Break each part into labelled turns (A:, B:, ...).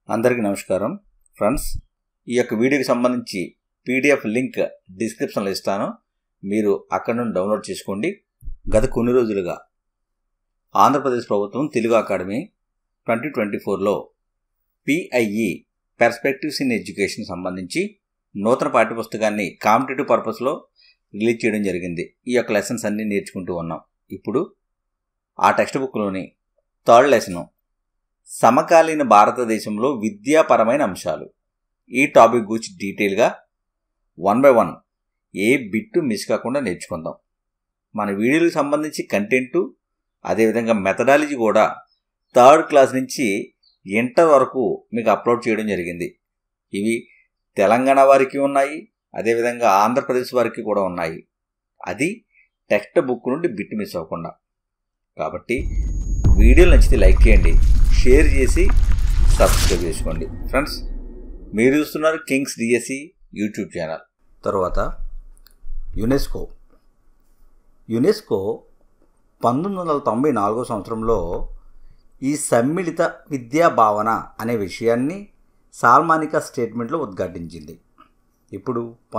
A: అందరికీ నమస్కారం ఫ్రెండ్స్. ఈ యొక్క వీడియోకి సంబంధించి పీడిఎఫ్ లింక్ డిస్క్రిప్షన్లో ఇస్తాను, మీరు అక్కడ నుండి డౌన్లోడ్ చేసుకోండి. గత కొన్ని రోజులుగా ఆంధ్రప్రదేశ్ ప్రభుత్వం Telugu academy 2024లో PIE perspectives in education సంబంధించి నూతన పాఠ్యపుస్తకాన్ని కాంపిటేటివ్ పర్పస్లో రిలీజ్ చేయడం జరిగింది. ఈ యొక్క లెసన్స్ అన్నీ నేర్చుకుంటూ ఉన్నాం. ఇప్పుడు ఆ టెక్స్ట్ బుక్లోని థర్డ్ లెసను సమకాలీన భారతదేశంలో విద్యాపరమైన అంశాలు. ఈ టాపిక్ గురించి డీటెయిల్గా 1 by 1 ఏ బిట్టు మిస్ కాకుండా నేర్చుకుందాం. మన వీడియోలకు సంబంధించి కంటెంటు, అదేవిధంగా మెథడాలజీ కూడా థర్డ్ క్లాస్ నుంచి ఇంటర్ వరకు మీకు అప్లోడ్ చేయడం జరిగింది. ఇవి తెలంగాణ వారికి ఉన్నాయి, అదేవిధంగా ఆంధ్రప్రదేశ్ వారికి కూడా ఉన్నాయి. అది టెక్స్ట్ బుక్ నుండి బిట్ మిస్ అవ్వకుండా. కాబట్టి వీడియోలు నచ్చితే లైక్ చేయండి, షేర్ చేసి సబ్స్క్రైబ్ చేసుకోండి. ఫ్రెండ్స్, మీరు చూస్తున్నారు కింగ్స్ డిఎస్సి యూట్యూబ్ ఛానల్. తర్వాత యునెస్కో 1994 సంవత్సరంలో ఈ సమ్మిళిత విద్యా భావన అనే విషయాన్ని సాల్మానికా స్టేట్మెంట్లో ఉద్ఘాటించింది. ఇప్పుడు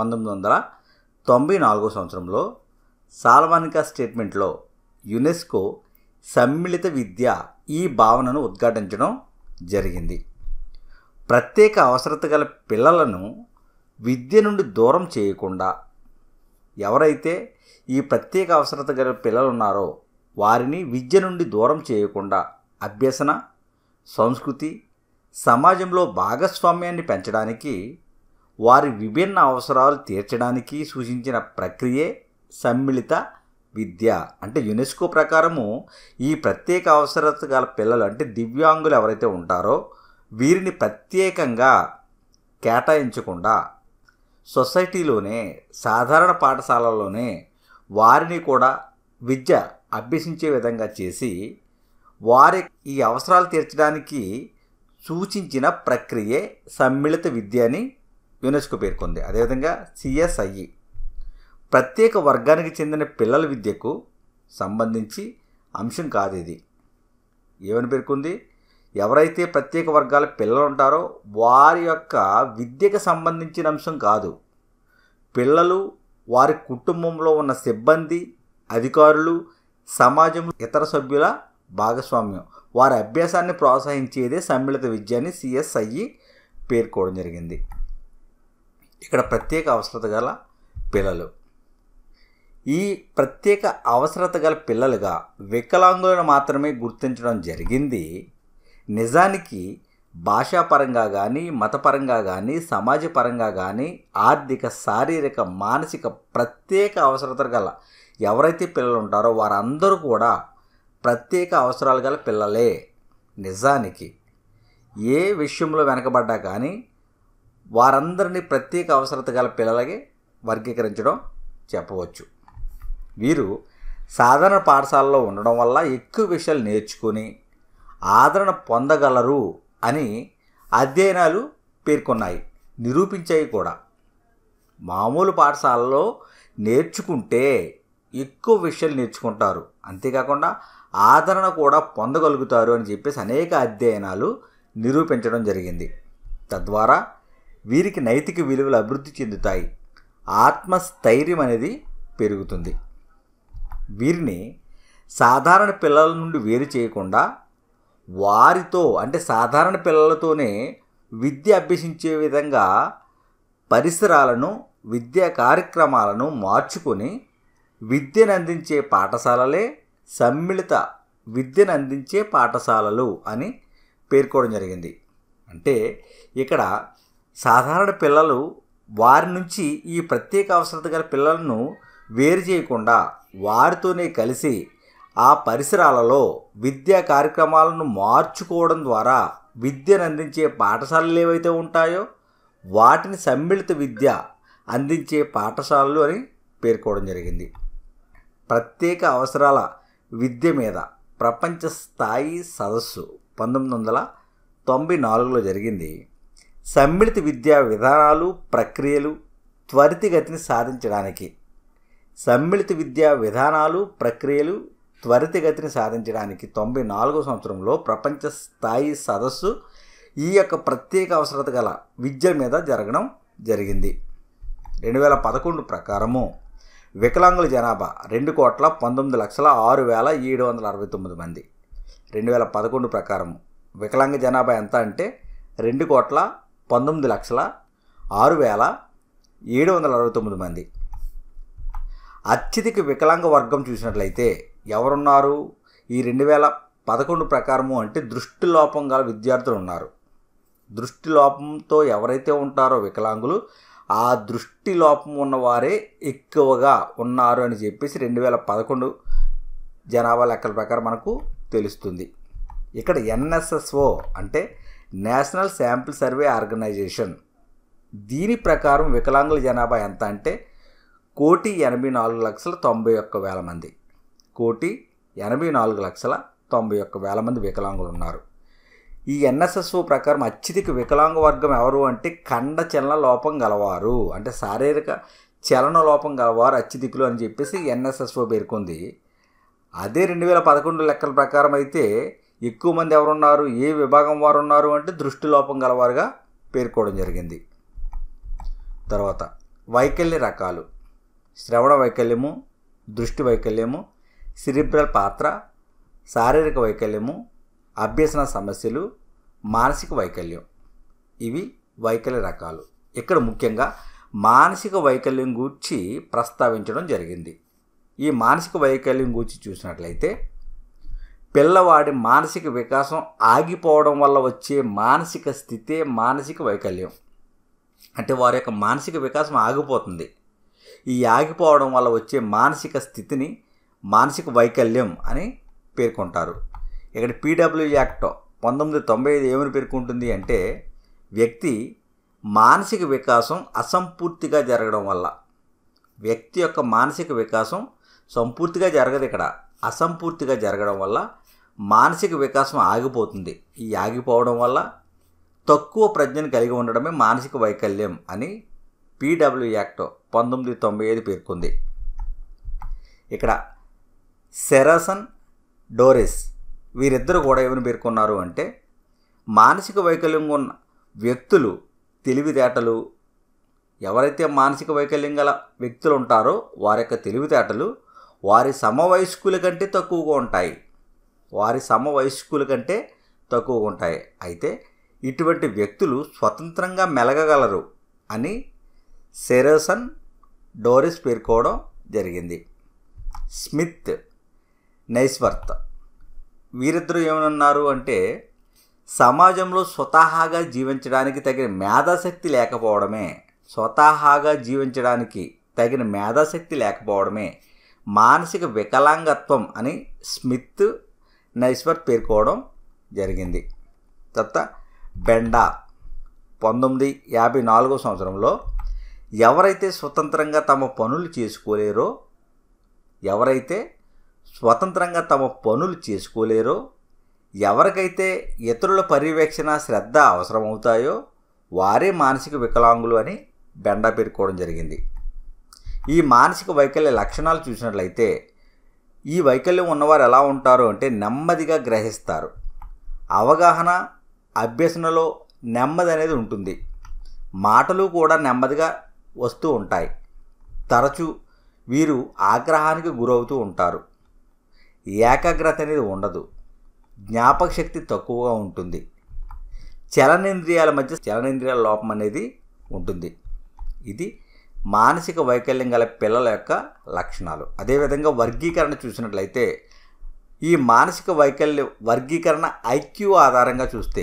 A: 1994 సంవత్సరంలో సాల్మానికా స్టేట్మెంట్లో యునెస్కో సమ్మిళిత విద్య ఈ భావనను ఉద్ఘాటించడం జరిగింది. ప్రత్యేక అవసరత గల పిల్లలను విద్య నుండి దూరం చేయకుండా, ఎవరైతే ఈ ప్రత్యేక అవసరత గల పిల్లలు ఉన్నారో వారిని విద్య నుండి దూరం చేయకుండా అభ్యసన, సంస్కృతి, సమాజంలో భాగస్వామ్యాన్ని పెంచడానికి, వారి విభిన్న అవసరాలు తీర్చడానికి సూచించిన ప్రక్రియే సమ్మిళిత విద్య. అంటే యునెస్కో ప్రకారము ఈ ప్రత్యేక అవసరత గల పిల్లలు అంటే దివ్యాంగులు ఎవరైతే ఉంటారో వీరిని ప్రత్యేకంగా కేటాయించకుండా సొసైటీలోనే, సాధారణ పాఠశాలలోనే వారిని కూడా విద్య అభ్యసించే విధంగా చేసి వారి ఈ అవసరాలు తీర్చడానికి సూచించిన ప్రక్రియే సమ్మిళిత విద్య అని యునెస్కో పేర్కొంది. అదేవిధంగా CSIE ప్రత్యేక వర్గానికి చెందిన పిల్లల విద్యకు సంబంధించి అంశం కాదు. ఇది ఏమని పేర్కొంది? ఎవరైతే ప్రత్యేక వర్గాల పిల్లలు ఉంటారో వారి యొక్క విద్యకు సంబంధించిన అంశం కాదు. పిల్లలు, వారి కుటుంబంలో ఉన్న సిబ్బంది, అధికారులు, సమాజంలో ఇతర సభ్యుల భాగస్వామ్యం, వారి అభ్యాసాన్ని ప్రోత్సహించేదే సమ్మిళిత విద్య అని CSIE పేర్కోవడం జరిగింది. ఇక్కడ ప్రత్యేక అవసరత గల పిల్లలు, ఈ ప్రత్యేక అవసరత గల పిల్లలుగా వికలాంగులను మాత్రమే గుర్తించడం జరిగింది. నిజానికి భాషాపరంగా కానీ, మతపరంగా కానీ, సమాజపరంగా కానీ, ఆర్థిక, శారీరక, మానసిక ప్రత్యేక అవసరత గల ఎవరైతే పిల్లలు ఉంటారో వారందరూ కూడా ప్రత్యేక అవసరాలు గల పిల్లలే. నిజానికి ఏ విషయంలో వెనకబడ్డా కానీ వారందరినీ ప్రత్యేక అవసరత గల పిల్లలకి వర్గీకరించడం చెప్పవచ్చు. వీరు సాధారణ పాఠశాలలో ఉండడం వల్ల ఎక్కువ విషయాలు నేర్చుకుని ఆదరణ పొందగలరు అని అధ్యయనాలు పేర్కొన్నాయి, నిరూపించాయి కూడా. మామూలు పాఠశాలలో నేర్చుకుంటే ఎక్కువ విషయాలు నేర్చుకుంటారు, అంతేకాకుండా ఆదరణ కూడా పొందగలుగుతారు అని చెప్పేసి అనేక అధ్యయనాలు నిరూపించడం జరిగింది. తద్వారా వీరికి నైతిక విలువలు అభివృద్ధి చెందుతాయి, ఆత్మస్థైర్యం అనేది పెరుగుతుంది. వీరిని సాధారణ పిల్లల నుండి వేరు చేయకుండా వారితో అంటే సాధారణ పిల్లలతోనే విద్య అభ్యసించే విధంగా పరిసరాలను, విద్యా కార్యక్రమాలను మార్చుకొని విద్యను అందించే పాఠశాలలే సమ్మిళిత విద్యను అందించే పాఠశాలలు అని పేర్కోవడం జరిగింది. అంటే ఇక్కడ సాధారణ పిల్లలు వారి నుంచి ఈ ప్రత్యేక అవసరత గల పిల్లలను వేరు చేయకుండా వారితోనే కలిసి ఆ పరిసరాలలో విద్యా కార్యక్రమాలను మార్చుకోవడం ద్వారా విద్యను అందించే పాఠశాలలు ఏవైతే ఉంటాయో వాటిని సమ్మిళిత విద్య అందించే పాఠశాలలు అని పేర్కోవడం జరిగింది. ప్రత్యేక అవసరాల విద్య మీద ప్రపంచ స్థాయి సదస్సు 1994లో జరిగింది. సమ్మిళిత విద్యా విధానాలు, ప్రక్రియలు త్వరితగతిని సాధించడానికి, సమ్మిళిత విద్యా విధానాలు, ప్రక్రియలు త్వరితగతిని సాధించడానికి 94 సంవత్సరంలో ప్రపంచ స్థాయి సదస్సు ఈ యొక్క ప్రత్యేక అవసరత గల విద్య మీద జరగడం జరిగింది. 2011 ప్రకారము వికలాంగుల జనాభా 2,19,06,769 మంది. 2011 ప్రకారం వికలాంగ జనాభా ఎంత అంటే 2,19,06,769 మంది. అత్యధిక వికలాంగ వర్గం చూసినట్లయితే ఎవరున్నారు? ఈ 2011 ప్రకారము అంటే దృష్టి లోపం గల విద్యార్థులు ఉన్నారు. దృష్టి లోపంతో ఎవరైతే ఉంటారో వికలాంగులు, ఆ దృష్టి లోపం ఉన్నవారే ఎక్కువగా ఉన్నారు అని చెప్పేసి 2011 జనాభా లెక్కల ప్రకారం మనకు తెలుస్తుంది. ఇక్కడ NSSO అంటే నేషనల్ శాంపిల్ సర్వే ఆర్గనైజేషన్, దీని ప్రకారం వికలాంగుల జనాభా ఎంత అంటే 1,84,91,000 మంది. 1,84,91,000 మంది వికలాంగులు ఉన్నారు. ఈ NSSO ప్రకారం అత్యధిక వికలాంగ వర్గం ఎవరు అంటే ఖండ చలన లోపం గలవారు, అంటే శారీరక చలన లోపం గలవారు అత్యధికులు అని చెప్పేసి NSSO పేర్కొంది. అదే 2011 లెక్కల ప్రకారం అయితే ఎక్కువ మంది ఎవరున్నారు, ఏ విభాగం వారు ఉన్నారు అంటే దృష్టి లోపం గలవారుగా పేర్కోవడం జరిగింది. తర్వాత వైకల్య రకాలు: శ్రవణ వైకల్యము, దృష్టి వైకల్యము, సిరిబ్రల్ పాత్ర, శారీరక వైకల్యము, అభ్యసన సమస్యలు, మానసిక వైకల్యం. ఇవి వైకల్య రకాలు. ఇక్కడ ముఖ్యంగా మానసిక వైకల్యం గూర్చి ప్రస్తావించడం జరిగింది. ఈ మానసిక వైకల్యం గూర్చి చూసినట్లయితే పిల్లవాడి మానసిక వికాసం ఆగిపోవడం వల్ల వచ్చే మానసిక స్థితే మానసిక వైకల్యం. అంటే వారి యొక్క మానసిక వికాసం ఆగిపోతుంది. ఈ ఆగిపోవడం వల్ల వచ్చే మానసిక స్థితిని మానసిక వైకల్యం అని పేర్కొంటారు. ఇక్కడ PW యాక్ట్ 1995 ఏమని పేర్కొంటుంది అంటే వ్యక్తి మానసిక వికాసం అసంపూర్తిగా జరగడం వల్ల, వ్యక్తి యొక్క మానసిక వికాసం సంపూర్తిగా జరగదు, ఇక్కడ అసంపూర్తిగా జరగడం వల్ల మానసిక వికాసం ఆగిపోతుంది. ఈ ఆగిపోవడం వల్ల తక్కువ ప్రజ్ఞను కలిగి ఉండడమే మానసిక వైకల్యం అని PW యాక్ట్ 1995 పేర్కొంది. ఇక్కడ సెరసన్, డోరెస్ వీరిద్దరు కూడా ఏమని పేర్కొన్నారు అంటే మానసిక వైకల్యం ఉన్న వ్యక్తులు తెలివితేటలు, ఎవరైతే మానసిక వైకల్యం గల వ్యక్తులు ఉంటారో వారి యొక్క తెలివితేటలు వారి సమవయస్కుల కంటే తక్కువగా ఉంటాయి. అయితే ఇటువంటి వ్యక్తులు స్వతంత్రంగా మెలగగలరు అని సెరసన్, డోరెస్ పేర్కోవడం జరిగింది. స్మిత్, నైస్వర్త్ వీరిద్దరూ ఏమన్నారు అంటే సమాజంలో స్వతహాగా జీవించడానికి తగిన మేధాశక్తి లేకపోవడమే మానసిక వికలాంగత్వం అని స్మిత్, నైస్వర్త్ పేర్కోవడం జరిగింది. తర్వాత బెండా 1954 సంవత్సరంలో ఎవరైతే స్వతంత్రంగా తమ పనులు చేసుకోలేరో, ఎవరికైతే ఇతరుల పర్యవేక్షణ శ్రద్ధ అవసరమవుతాయో వారే మానసిక వికలాంగులు అని బెండా పేర్కోవడం జరిగింది. ఈ మానసిక వైకల్య లక్షణాలు చూసినట్లయితే ఈ వైకల్యం ఉన్నవారు ఎలా ఉంటారు అంటే నెమ్మదిగా గ్రహిస్తారు, అవగాహన అభ్యసనలో నెమ్మది అనేది ఉంటుంది, మాటలు కూడా నెమ్మదిగా వస్తూ ఉంటాయి, తరచూ వీరు ఆగ్రహానికి గురవుతూ ఉంటారు, ఏకాగ్రత అనేది ఉండదు, జ్ఞాపక శక్తి తక్కువగా ఉంటుంది, చలనేంద్రియాల లోపం అనేది ఉంటుంది. ఇది మానసిక వైకల్యం గల పిల్లల యొక్క లక్షణాలు. అదేవిధంగా వర్గీకరణ చూసినట్లయితే ఈ మానసిక వైకల్య వర్గీకరణ IQ ఆధారంగా చూస్తే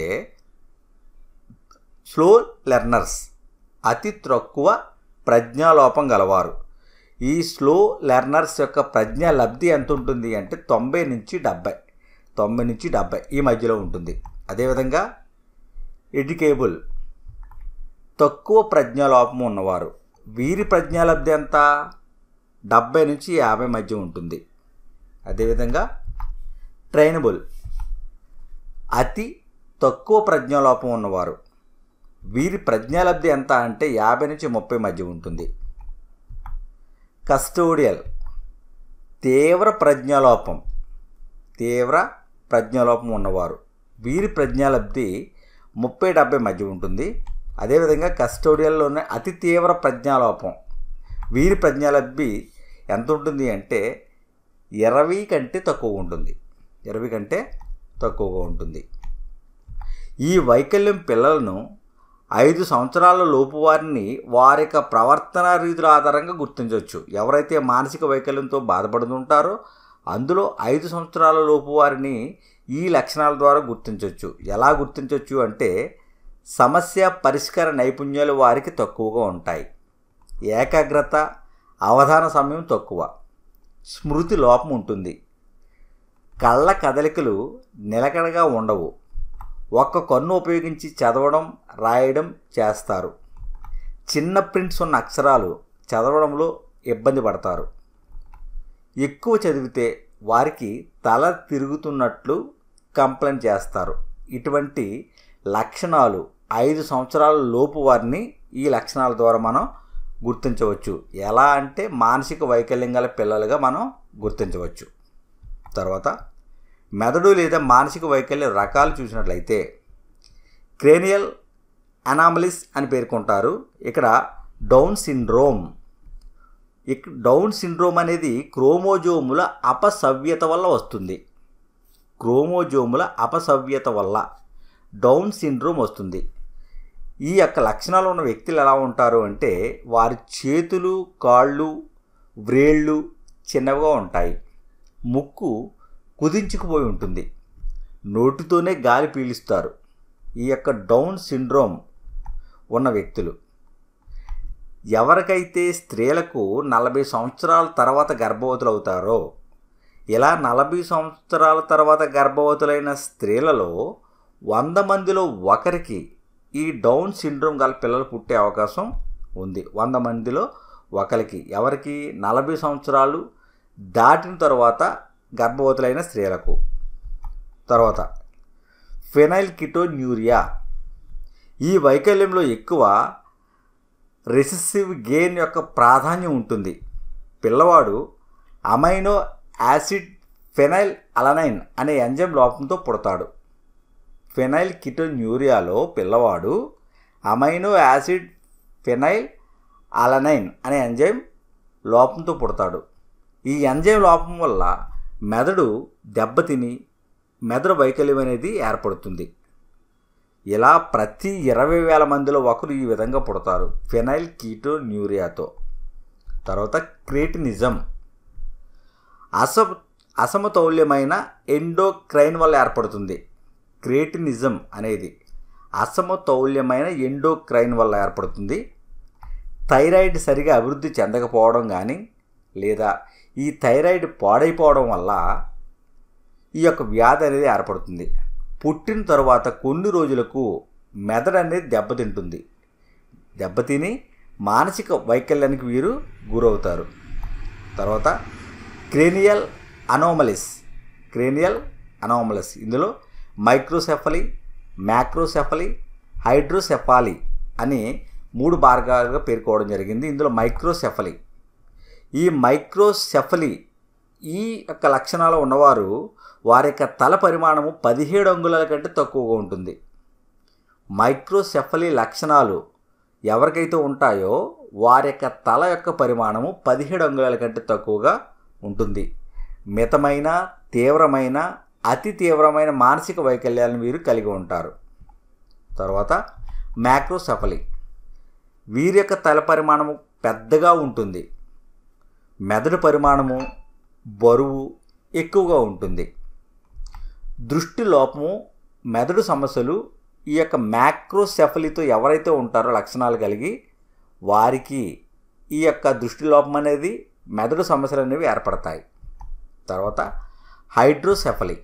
A: స్లో లెర్నర్స్ అతి తక్కువ ప్రజ్ఞాలోపం గలవారు. ఈ స్లో లెర్నర్స్ యొక్క ప్రజ్ఞా లబ్ధి ఎంత ఉంటుంది అంటే 90 నుంచి 70 ఈ మధ్యలో ఉంటుంది. అదేవిధంగా ఎడ్యుకేబుల్ తక్కువ ప్రజ్ఞాలోపం ఉన్నవారు, వీరి ప్రజ్ఞాలబ్ధి ఎంత 70 నుంచి 50 మధ్య ఉంటుంది. అదేవిధంగా ట్రైనబుల్ అతి తక్కువ ప్రజ్ఞాలోపం ఉన్నవారు, వీరి ప్రజ్ఞాలబ్ధి ఎంత అంటే 50 నుంచి 30 మధ్య ఉంటుంది. కస్టోడియల్ తీవ్ర ప్రజ్ఞాలోపం ఉన్నవారు, వీరి ప్రజ్ఞాలబ్ధి 30-70 మధ్య ఉంటుంది. అదేవిధంగా కస్టోడియల్లోనే అతి తీవ్ర ప్రజ్ఞాలోపం, వీరి ప్రజ్ఞాలబ్ధి ఎంత ఉంటుంది అంటే 20 కంటే తక్కువగా ఉంటుంది. 20 కంటే తక్కువగా ఉంటుంది. ఈ వైకల్యం పిల్లలను 5 సంవత్సరాల లోపు వారిని వారి యొక్క ప్రవర్తన రీతుల ఆధారంగా గుర్తించవచ్చు. ఎవరైతే మానసిక వైకల్యంతో బాధపడుతుంటారో అందులో 5 సంవత్సరాల లోపు వారిని ఈ లక్షణాల ద్వారా గుర్తించవచ్చు. ఎలా గుర్తించవచ్చు అంటే సమస్య పరిష్కార నైపుణ్యాలు వారికి తక్కువగా ఉంటాయి, ఏకాగ్రత అవధాన సమయం తక్కువ, స్మృతి లోపం ఉంటుంది, కళ్ళ కదలికలు నిలకడగా ఉండవు, ఒక్క కన్ను ఉపయోగించి చదవడం రాయడం చేస్తారు, చిన్న ప్రింట్స్ ఉన్న అక్షరాలు చదవడంలో ఇబ్బంది పడతారు, ఎక్కువ చదివితే వారికి తల తిరుగుతున్నట్లు కంప్లైంట్ చేస్తారు. ఇటువంటి లక్షణాలు 5 సంవత్సరాల లోపు వారిని ఈ లక్షణాల ద్వారా మనం గుర్తించవచ్చు. ఎలా అంటే మానసిక వైకల్యం గల పిల్లలుగా మనం గుర్తించవచ్చు. తర్వాత మెదడు లేదా మానసిక వైకల్య రకాలు చూసినట్లయితే క్రేనియల్ అనామలీస్ అని పేర్కొంటారు. ఇక్కడ డౌన్ సిండ్రోమ్. డౌన్ సిండ్రోమ్ అనేది క్రోమోజోముల అపసవ్యత వల్ల వస్తుంది. క్రోమోజోముల అపసవ్యత వల్ల డౌన్ సిండ్రోమ్ వస్తుంది. ఈ యొక్క లక్షణాలు ఉన్న వ్యక్తులు ఎలా ఉంటారు అంటే వారి చేతులు కాళ్ళు వ్రేళ్ళు చిన్నవిగా ఉంటాయి, ముక్కు కుదించుకుపోయి ఉంటుంది, నోటితోనే గాలి పీలుస్తారు. ఈ యొక్క డౌన్ సిండ్రోమ్ ఉన్న వ్యక్తులు. ఎవరికైతే స్త్రీలకు 40 సంవత్సరాల తర్వాత గర్భవతులు అవుతారో, ఇలా 40 సంవత్సరాల తర్వాత గర్భవతులైన స్త్రీలలో 100 మందిలో ఒకరికి ఈ డౌన్ సిండ్రోమ్ గల పిల్లలు పుట్టే అవకాశం ఉంది. 100 మందిలో ఒకరికి. ఎవరికి? 40 సంవత్సరాలు దాటిన తర్వాత గర్భవతులైన స్త్రీలకు. తర్వాత ఫెనైల్కిటోన్యూరియా. ఈ వైకల్యంలో ఎక్కువ రెసెసివ్ గెయిన్ యొక్క ప్రాధాన్యం ఉంటుంది. పిల్లవాడు అమైనో యాసిడ్ ఫెనైల్ అలనైన్ అనే ఎంజైమ్ లోపంతో పుడతాడు. ఫెనైల్కిటోన్యూరియాలో పిల్లవాడు అమైనో యాసిడ్ ఫెనైల్ అలనైన్ అనే ఎంజైమ్ లోపంతో పుడతాడు. ఈ ఎంజైమ్ లోపం వల్ల మెదడు దెబ్బతిని మెదడు వైకల్యం అనేది ఏర్పడుతుంది. ఇలా ప్రతి 20,000 మందిలో ఒకరు ఈ విధంగా పుడతారు ఫెనైల్కిటోన్యూరియాతో. తర్వాత క్రెటినిజం. అసమతౌల్యమైన ఎండోక్రైన్ వల్ల ఏర్పడుతుంది. క్రెటినిజం అనేది అసమతౌల్యమైన ఎండోక్రైన్ వల్ల ఏర్పడుతుంది. థైరాయిడ్ సరిగా అభివృద్ధి చెందకపోవడం కానీ లేదా ఈ థైరాయిడ్ పాడైపోవడం వల్ల ఈ యొక్క వ్యాధి అనేది ఏర్పడుతుంది. పుట్టిన తర్వాత కొన్ని రోజులకు మెదడు అనేది దెబ్బతింటుంది. దెబ్బతిని మానసిక వైకల్యానికి వీరు గురవుతారు. తర్వాత క్రేనియల్ అనామలీస్. ఇందులో మైక్రోసెఫలీ, మ్యాక్రోసెఫలీ, హైడ్రోసెఫాలీ అని 3 భాగాలుగా పేర్కోవడం జరిగింది. ఇందులో మైక్రోసెఫలీ. ఈ మైక్రోసెఫలీ ఈ యొక్క లక్షణాలు ఉన్నవారు వారి యొక్క తల పరిమాణము 17 అంగుళాల కంటే తక్కువగా ఉంటుంది. మైక్రోసెఫలీ లక్షణాలు ఎవరికైతే ఉంటాయో వారి యొక్క తల యొక్క పరిమాణము 17 అంగుళాల కంటే తక్కువగా ఉంటుంది. మితమైన, తీవ్రమైన, అతి తీవ్రమైన మానసిక వైకల్యాలను వీరు కలిగి ఉంటారు. తర్వాత మ్యాక్రోసెఫలీ. వీరి యొక్క తల పరిమాణము పెద్దగా ఉంటుంది. మెదడు పరిమాణము, బరువు ఎక్కువగా ఉంటుంది. దృష్టి లోపము, మెదడు సమస్యలు ఈ యొక్క మ్యాక్రోసెఫలీతో ఎవరైతే ఉంటారో లక్షణాలు కలిగి వారికి ఈ యొక్క దృష్టి లోపం అనేది మెదడు సమస్యలు అనేవి ఏర్పడతాయి. తర్వాత హైడ్రోసెఫలీ.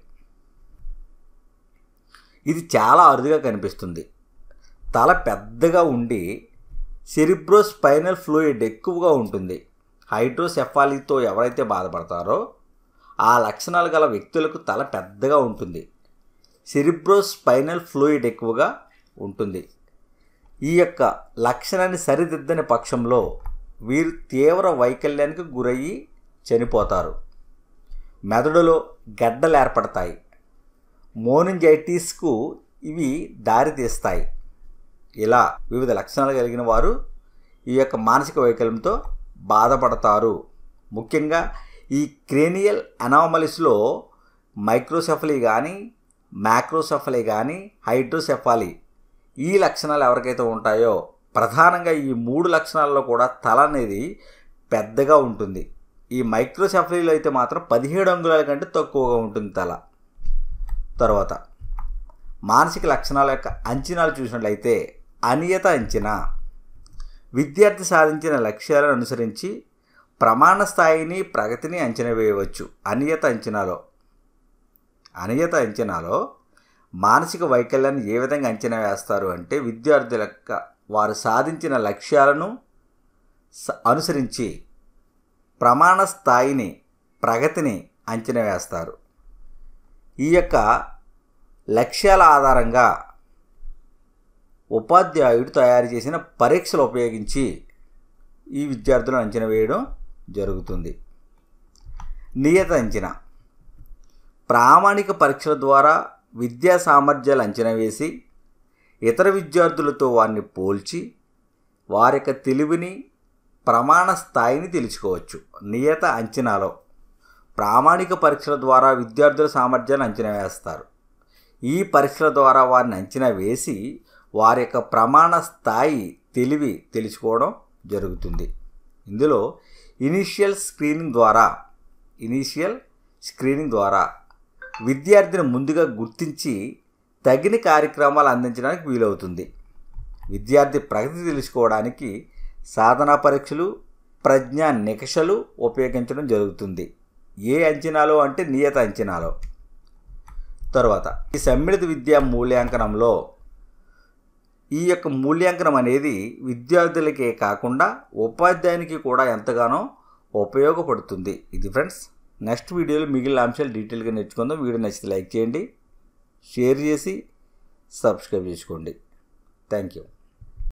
A: ఇది చాలా అరుదుగా కనిపిస్తుంది. తల పెద్దగా ఉండి సెరిబ్రోస్పైనల్ ఫ్లూయిడ్ ఎక్కువగా ఉంటుంది. హైడ్రోసెఫాలీతో ఎవరైతే బాధపడతారో ఆ లక్షణాలు గల వ్యక్తులకు తల పెద్దగా ఉంటుంది, సెరిబ్రోస్పైనల్ ఫ్లూయిడ్ ఎక్కువగా ఉంటుంది. ఈ యొక్క లక్షణాన్ని సరిదిద్దని పక్షంలో వీరు తీవ్ర వైకల్యానికి గురయ్యి చనిపోతారు. మెదడులో గడ్డలు ఏర్పడతాయి. మోనింజైటిస్కు ఇవి దారితీస్తాయి. ఇలా వివిధ లక్షణాలు కలిగిన వారు ఈ యొక్క మానసిక వైకల్యంతో బాధపడతారు. ముఖ్యంగా ఈ క్రేనియల్ అనామలీస్లో మైక్రోసెఫలీ కానీ, మ్యాక్రోసెఫలీ కానీ, హైడ్రోసెఫాలీ ఈ లక్షణాలు ఎవరికైతే ఉంటాయో, ప్రధానంగా ఈ 3 లక్షణాల్లో కూడా తల అనేది పెద్దగా ఉంటుంది. ఈ మైక్రోసెఫలీలో అయితే మాత్రం 17 అంగుళాల కంటే తక్కువగా ఉంటుంది తల. తర్వాత మానసిక లక్షణాల యొక్క అంచనాలు చూసినట్లయితే, అనియత అంచనా విద్యార్థి సాధించిన లక్ష్యాలను అనుసరించి ప్రమాణ స్థాయిని, ప్రగతిని అంచనా వేయవచ్చు. అనియత అంచనాలో మానసిక వైకల్యాన్ని ఏ విధంగా అంచనా వేస్తారు అంటే, విద్యార్థుల యొక్క వారు సాధించిన లక్ష్యాలను అనుసరించి ప్రమాణ స్థాయిని, ప్రగతిని అంచనా వేస్తారు. ఈ యొక్క లక్ష్యాల ఆధారంగా ఉపాధ్యాయుడు తయారు చేసిన పరీక్షలు ఉపయోగించి ఈ విద్యార్థులను అంచనా వేయడం జరుగుతుంది. నియత అంచనా ప్రామాణిక పరీక్షల ద్వారా విద్యా సామర్థ్యాలు అంచనా వేసి ఇతర విద్యార్థులతో వారిని పోల్చి వారి యొక్క తెలివిని, ప్రమాణ స్థాయిని తెలుసుకోవచ్చు. నియత అంచనాలో ప్రామాణిక పరీక్షల ద్వారా విద్యార్థుల సామర్థ్యాన్ని అంచనా వేస్తారు. ఈ పరీక్షల ద్వారా వారిని అంచనా వేసి వారి యొక్క ప్రమాణ స్థాయి, తెలివి తెలుసుకోవడం జరుగుతుంది. ఇందులో ఇనీషియల్ స్క్రీనింగ్ ద్వారా విద్యార్థిని ముందుగా గుర్తించి తగిన కార్యక్రమాలు అందించడానికి వీలవుతుంది. విద్యార్థి ప్రగతి తెలుసుకోవడానికి సాధనా పరీక్షలు, ప్రజ్ఞా నికషలు ఉపయోగించడం జరుగుతుంది. ఏ అంచనాలో అంటే నియత అంచనాలో. తర్వాత ఈ సమ్మిళిత విద్యా మూల్యాంకనంలో ఈ యొక్క మూల్యాంకనం అనేది విద్యార్థులకే కాకుండా ఉపాధ్యాయునికి కూడా ఎంతగానో ఉపయోగపడుతుంది. ఇది ఫ్రెండ్స్, నెక్స్ట్ వీడియోలో మిగిలిన అంశాలు డీటెయిల్గా నేర్చుకుందాం. వీడియో నచ్చితే లైక్ చేయండి, షేర్ చేసి సబ్స్క్రైబ్ చేసుకోండి. Thank you.